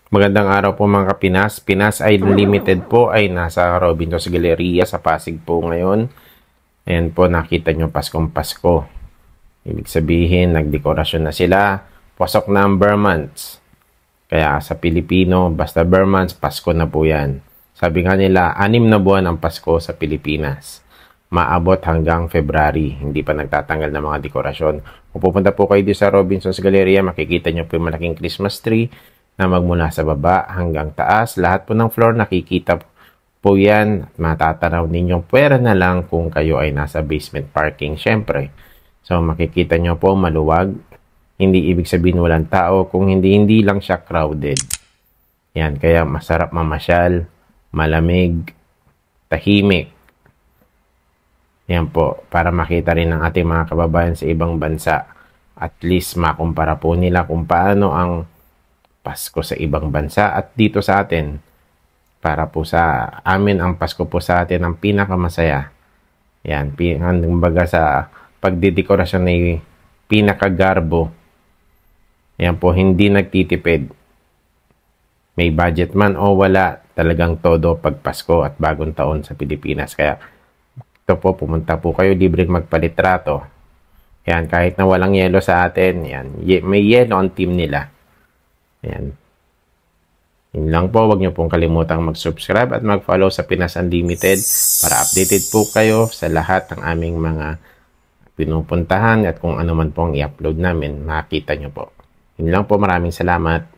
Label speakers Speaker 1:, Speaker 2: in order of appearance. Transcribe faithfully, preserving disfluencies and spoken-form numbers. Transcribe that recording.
Speaker 1: Magandang araw po mga kapinas. Pinas Unlimited po ay nasa Robinson Galleria sa Pasig po ngayon. Ayan po, nakita nyo Paskong Pasko. Ibig sabihin, nagdekorasyon na sila. Pasok na ang Burr months. Kaya sa Pilipino, basta Burr months, Pasko na po yan. Sabi nga nila, anim na buwan ang Pasko sa Pilipinas. Maabot hanggang February. Hindi pa nagtatanggal ng mga dekorasyon. Kung pupunta po kayo dito sa Robinson's Galleria, makikita nyo po yung malaking Christmas tree na magmula sa baba hanggang taas. Lahat po ng floor nakikita po yan. Matatanaw ninyo. Pwera na lang kung kayo ay nasa basement parking, syempre. So makikita nyo po maluwag. Hindi ibig sabihin walang tao. Kung hindi, hindi lang siya crowded. Yan, kaya masarap mamasyal, malamig, tahimik. Yan po, para makita rin ng ating mga kababayan sa ibang bansa. At least makumpara po nila kung paano ang Pasko sa ibang bansa at dito sa atin. Para po sa amin, ang Pasko po sa atin ang pinakamasaya. Yan, kumbaga sa pagdidekorasyon ay pinakagarbo. Yan po, hindi nagtitipid. May budget man o wala, talagang todo pag Pasko at bagong taon sa Pilipinas. Kaya ito po, pumunta po kayo, libreng magpalitrato. Yan, kahit na walang yelo sa atin, yan, may yelo ang team nila. Ayan. Yun lang po. Huwag niyo pong kalimutang mag-subscribe at mag-follow sa Pinas Unlimited para updated po kayo sa lahat ng aming mga pinupuntahan at kung ano man pong i-upload namin, makita niyo po. Yun lang po. Maraming salamat.